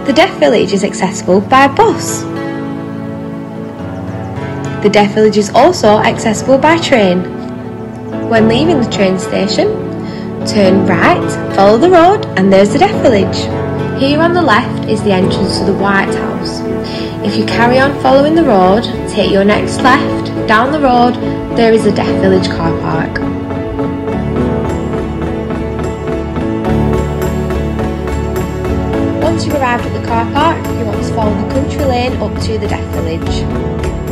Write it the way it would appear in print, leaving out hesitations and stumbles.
The Deaf Village is accessible by bus. The Deaf Village is also accessible by train. When leaving the train station, turn right, follow the road, and there's the Deaf Village. Here on the left is the entrance to the White House. If you carry on following the road, take your next left, down the road, there is the Deaf Village car park. Once you've arrived at the car park, you want to follow the country lane up to the Deaf Village.